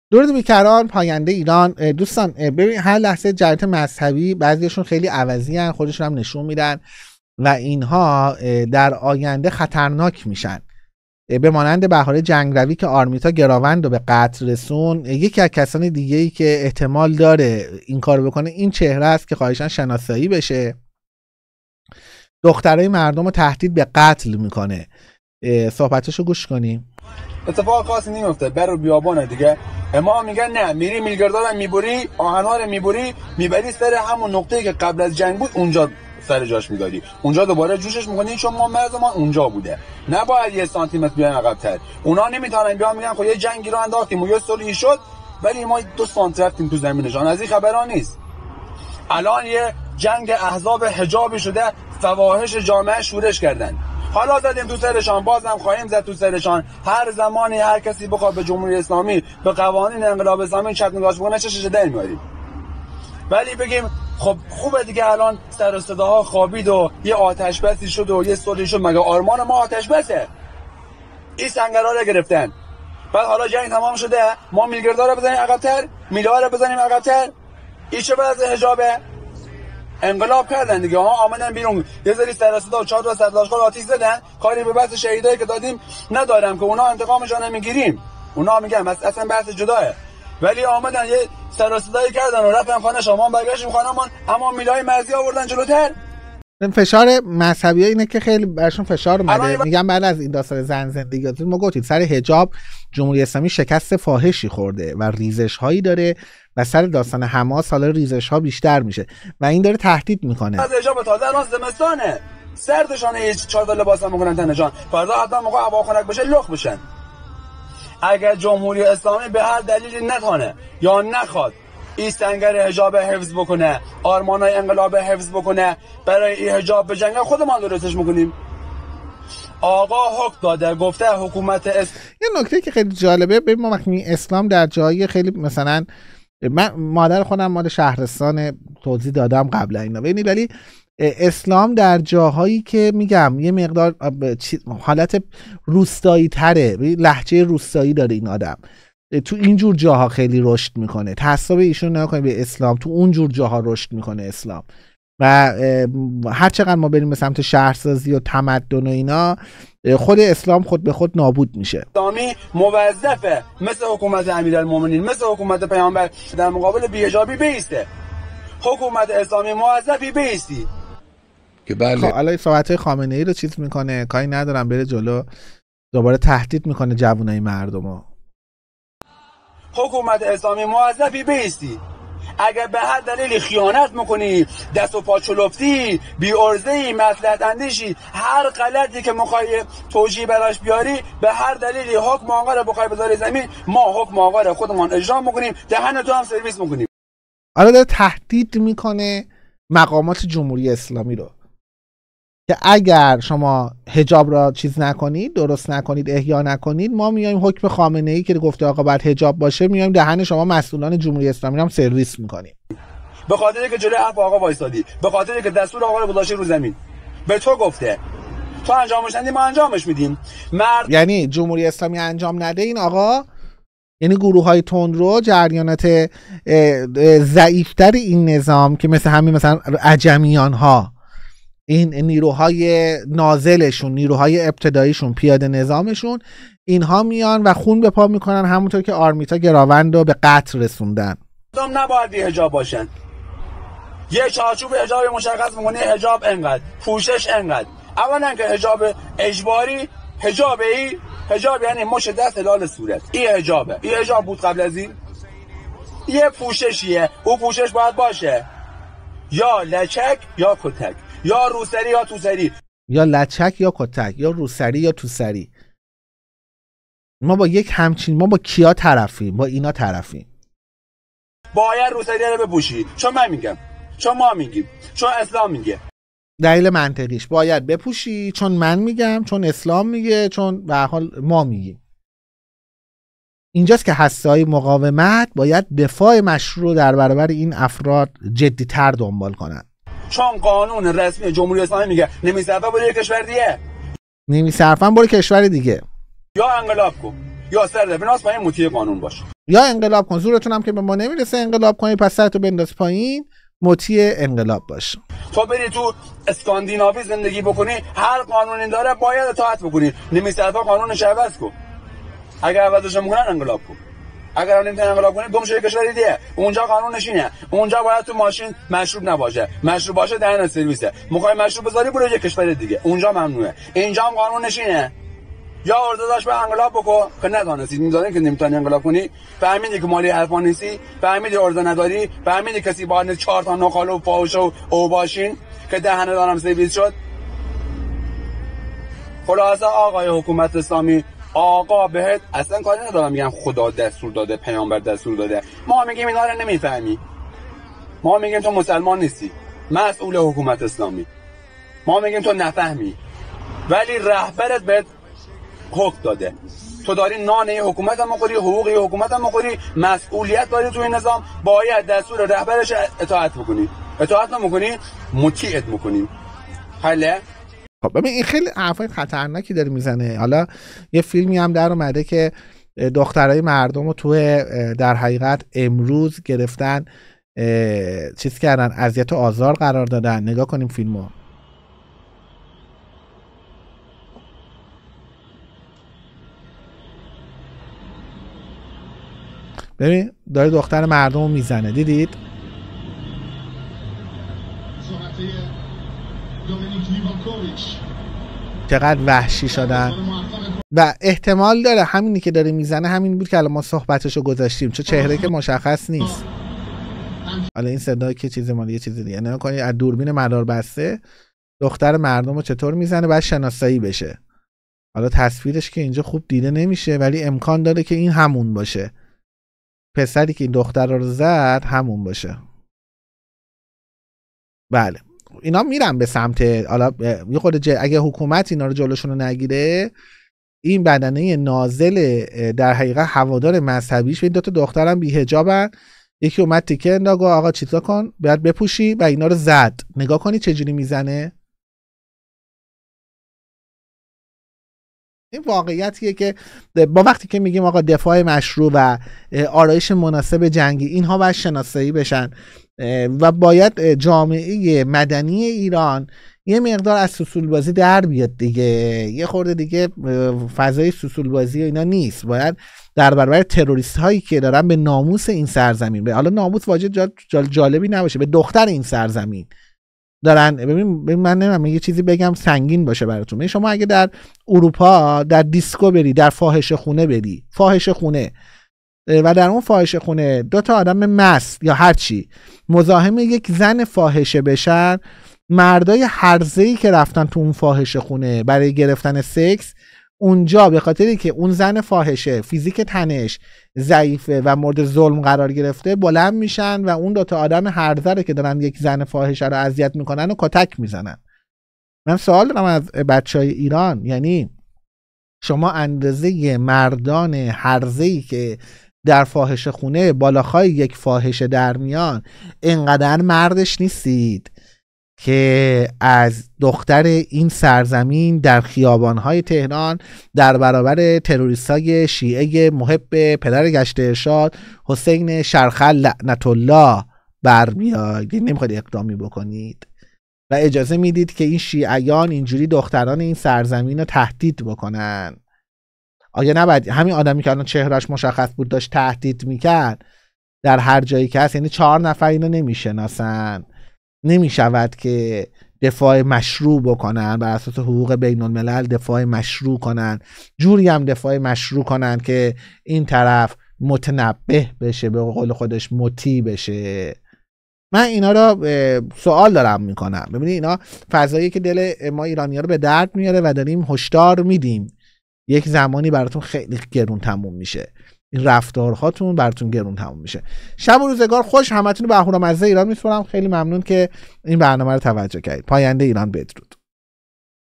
درود بیکران، پاینده ایران. دوستان ببین، هر لحظه جریان مذهبی بعضیشون خیلی عوضی ان، خودشون هم نشون میدن و اینها در آینده خطرناک میشن. به مانند بهاره جنگروی که آرمیتا گراوند و به قتل رسون. یکی از کسان دیگه ای که احتمال داره این کار بکنه این چهره است که خواهشاً شناسایی بشه. دخترای مردم رو تهدید به قتل میکنه. صحبتشو گوش کنیم. اتفاق خاصی نمیفته، بر بیابانه دیگه. اما میگن نه، میری میلگردارم میبری، آهن‌ها رو میبری، میبری سر همون نقطه‌ای که قبل از جنگ بود، اونجا سر جاش می‌داری، اونجا دوباره جوشش می‌کنی، چون ما مرزمان اونجا بوده. نباید یه سانتی متر بیایم عقب‌تر. اونا نمیتونن بیان میگن خب یه جنگی رو انداختیم و یه صلحی شد، ولی ما 2 سانتی رفتیم تو زمینشان. از این خبرا نیست. الان یه جنگ احزاب حجابی شده، فواحش جامعه شورش کردن. حالا زدیم تو سرشان، بازم خواهیم زد تو سرشان. هر زمانی هر کسی بخواد به جمهوری اسلامی، به قوانین انقلاب اسلامی چپ نگاش بکنه، چشش در میاریم. ولی بگیم خب خوبه دیگه، الان سر و صداها خوابید و یه آتش بسی شد و یه صلحی شد، مگه آرمان ما آتش بسه؟ این سنگرها رو گرفتن. بعد حالا جنگ تمام شده، ما میلگردار رو بزنیم عقب‌تر، میله‌ها رو بزنیم عقب‌تر. این چه وضع حجابه؟ انقلاب کردن دیگه ها، آمدن بیرون، یه ذری سر و صدا و 4 تا سرداشگاه آتش زدن. کاری به بحث شهیدایی که دادیم ندارم که اونا انتقامشون نمیگیریم، اونا میگم اصلا بحث جداه. ولی آمدن یه سر و صدایی کردن و رفتن خانه شما، برگشتیم خانه‌مان، اما میلای مرزی آوردن جلوتر. فشار مذهبی اینه که خیلی براشون فشار اومده. میگم بعد از این داستان زن زندگیاتون ما گفتید سر حجاب جمهوری اسلامی شکست فاحشی خورده و ریزش هایی داره و سر داستان حماس حالا ریزش ها بیشتر میشه و این داره تهدید میکنه. از حجاب تازه الان زمستانه، سردشانه، هیچ 4 تا لباس هم میکنن تنشان، فردا حتما موقع هوا خنک بشه لخ بشن. اگر جمهوری اسلامی به هر دلیلی نتونه یا نخواد این سنگر حجاب حفظ بکنه، آرمانای انقلاب حفظ بکنه، برای این حجاب بجنگه، خودمان درستش میکنیم. آقا حکم داده، گفته حکومت یه نکته که خیلی جالبه، ببین ما وقتی اسلام در جایی خیلی مثلا، من مادر خودم مال شهرستان، توضیح دادم قبلا اینا، ببینید ولی اسلام در جاهایی که میگم یه مقدار حالت روستایی تره، لهجه روستایی داره این آدم، تو اینجور جاها خیلی رشد میکنه. تعصب ایشون نکنه به اسلام، تو اونجور جاها رشد میکنه اسلام. و هر چقدر ما بریم به سمت شهرسازی و تمدن و اینا، خود اسلام خود به خود نابود میشه. اسلامی موظفه مثل حکومت امیرالمومنین، مثل حکومت پیامبر در مقابل بی‌حجابی بیسته. حکومت اسلامی موظفی بیستی که بله. حالا صحبت خامنه ای رو چیز میکنه، کاری ندارم، بره جلو، دوباره تهدید میکنه جوانای مردمو. حکومت اسلامی موظفی بیستی. اگر به هر دلیلی خیانت میکنی، دست و پا چلفتی، بی ارزه‌ای، مصلحت اندیشی، هر غلطی که میخوای توجیه براش بیاری، به هر دلیلی حکم آقا رو بخوای بذاری زمین، ما حکم آقا رو خودمان اجرا میکنیم، دهن تو هم سرویس میکنیم. حالا داره تهدید میکنه مقامات جمهوری اسلامی رو که اگر شما حجاب را چیز نکنید، درست نکنید، احیا نکنید، ما میایم حکم خامنه ای که گفته آقا باید حجاب باشه، میایم دهن شما مسئولان جمهوری اسلامی رو هم سرویس میکنیم. به خاطری که جلوی حرف آقا وایسادی، به خاطری که دستور آقا رو گذاشتی رو زمین، به تو گفته تو انجامش ندی، ما انجامش میدیم. یعنی جمهوری اسلامی انجام نده این آقا، یعنی گروه های تندرو، جریانات ضعیفتر این نظام که مثل همین مثلا عجمیان ها، این نیروهای نازلشون، نیروهای ابتداییشون، پیاده نظامشون، اینها میان و خون به پا میکنن، همونطور که آرمیتا گراوند رو به قتل رسوندن. نباید بی حجاب باشن. یه چارچوب حجاب مشخص میکنه، حجاب انقدر، پوشش انقدر. اولا که حجاب اجباری، حجاب یعنی مش دست لال صورت، این حجابه. این حجاب بود قبل از این؟ یه پوششیه، اون پوشش باید باشه یا لچک یا کتک، یا روسری یا توسری، یا لچک یا کتک، یا روسری یا توسری. ما با یک همچین، ما با کیا طرفیم؟ با اینا طرفیم. باید روسری رو بپوشی، چون من میگم، چون ما میگیم، چون اسلام میگه. دلیل منطقیش باید بپوشی، چون من میگم، چون اسلام میگه، چون به هر حال ما میگیم. اینجاست که هسته‌های مقاومت باید دفاع مشروع در برابر این افراد جدی‌تر دنبال کنن. چون قانون رسمی جمهوری اسلامی میگه نمی‌صرفه برای کشور دیگه، نمی‌صرفه برای کشور دیگه، یا انقلاب کن یا سر بناس پایین مطیع قانون باش. یا انقلاب کن، زورتون هم که به ما نمیرسه انقلاب کنی، پس سرتو بنداز پایین، مطیع انقلاب باش. تو بری تو اسکاندیناوی زندگی بکنی، هر قانونی داره باید اطاعت بکنی. نمی‌صرفا قانونش عوض کن. اگر عوضش میکنن انقلاب کن. اگر نمیتونی انقلاب کنی گم شو کشور دیگه. اونجا قانونش اینه. اونجا باید تو ماشین مشروب نباشه. مشروب باشه دهن سرویسه. میخوای مشروب بذاری برو یه کشور دیگه. اونجا ممنوعه. اینجا هم قانونش اینه. یا ارداداش به انقلاب بکن که ندانستی، می‌دونی که نمیتونی انقلاب کنی، فهمیدی که مالی حرفا نیستی، فهمیدی اردا نداری، فهمیدی کسی باید 4 تا نقال و فاحش و اوباشین که دهن دارم سرویس شد. خلاصه آقای حکومت اسلامی، آقا بهت اصلا کاری ندارم میگم خدا دستور داده، پیامبر دستور داده. ما میگیم اینا رو نمیفهمی. ما میگیم تو مسلمان نیستی، مسئول حکومت اسلامی. ما میگیم تو نفهمی. ولی رهبرت بهت حکم داده. تو داری نان حکومت هم می‌خوری، حقوق حکومت هم می‌خوری، مسئولیت داری تو این نظام، باید دستور رهبرش اطاعت بکنی. اطاعت نمی‌کنی مطیعت می‌کنی. حله؟ خب ببین این خیلی حرفای خطرناکی داره میزنه. حالا یه فیلمی هم در اومده که دخترای مردم رو تو در حقیقت امروز گرفتن، چیز کردن، اذیت و آزار قرار دادن. نگاه کنیم فیلمو. ببین داره دختر مردم رو میزنه، دیدید؟ چقدر وحشی شدن و احتمال داره همینی که داره میزنه همین بود که الان ما صحبتشو گذاشتیم، چون چهره که مشخص نیست. حالا این صدایی که چیز مالی یه چیز دیگه. نگاه کنید از دوربین مدار بسته دختر مردم رو چطور میزنه، بعد شناسایی بشه. حالا تصویرش که اینجا خوب دیده نمیشه ولی امکان داره که این همون باشه، پسری که این دختر رو زد همون باشه. بله اینا میرن به سمت، حالا یه خود اگه حکومت اینا رو جلوشون رو نگیره، این بدنه نازل در حقیقت هوادار مذهبیش، این دوتا دخترم بی حجابن، یکی اومد تیکه انداخت آقا چیزا کن باید بپوشی و اینا رو زد. نگاه کنی چجوری میزنه. این واقعیتیه که با وقتی که میگیم آقا دفاع مشروع و آرایش مناسب جنگی، اینها باید شناسایی بشن و باید جامعه مدنی ایران یه مقدار از سوسول بازی در بیاد دیگه. یه خورده دیگه فضای سوسول بازی اینا نیست. باید در برابر تروریست هایی که دارن به ناموس این سرزمین، به حالا ناموس واجد جالبی نباشه، به دختر این سرزمین دارن. ببین من نمیدونم یه چیزی بگم سنگین باشه براتون. شما اگه در اروپا در دیسکو بری، در فاحشه خونه بری، فاحشه خونه، و در اون فاحشه خونه دو تا آدم مست یا هر چی مزاحم یک زن فاحشه بشن، مردای هرزه‌ای که رفتن تو اون فاحشه خونه برای گرفتن سکس، اونجا به خاطری که اون زن فاحشه فیزیک تنش ضعیفه و مورد ظلم قرار گرفته، بلند میشن و اون دوتا آدم هرزه که دارن یک زن فاحشه رو اذیت میکنن و کتک میزنن. من سوال دارم از بچهای ایران، یعنی شما اندازه مردان هرزه‌ای که در فاحشه خونه بالاخای یک فاحشه در میان اینقدر مردش نیستید که از دختر این سرزمین در خیابانهای تهران در برابر تروریستای شیعه محب پدر گشت ارشاد حسین شرخل لعنت الله برمیاد؟ نمیخواید اقدامی بکنید و اجازه میدید که این شیعیان اینجوری دختران این سرزمین رو تهدید بکنن؟ آیا نباید همین آدمی که الان چهرهش مشخص بود داشت تهدید میکرد در هر جایی که هست، یعنی 4 نفر اینو نمیشناسن، نمیشود که دفاع مشروع بکنن بر اساس حقوق بین الملل، دفاع مشروع کنن، جوری هم دفاع مشروع کنن که این طرف متنبه بشه، به قول خودش مطیع بشه؟ من اینا رو سوال دارم میکنم. ببینید اینا فضایی که دل ما ایرانی‌ها رو به درد میاره و داریم هشدار میدیم یک زمانی براتون خیلی گرون تموم میشه، این رفتارهاتون براتون گرون تموم میشه. شب و روزگار خوش، همتون رو به اهورامزه ایران میسپارم. خیلی ممنون که این برنامه رو توجه کردید. پاینده ایران بدرود.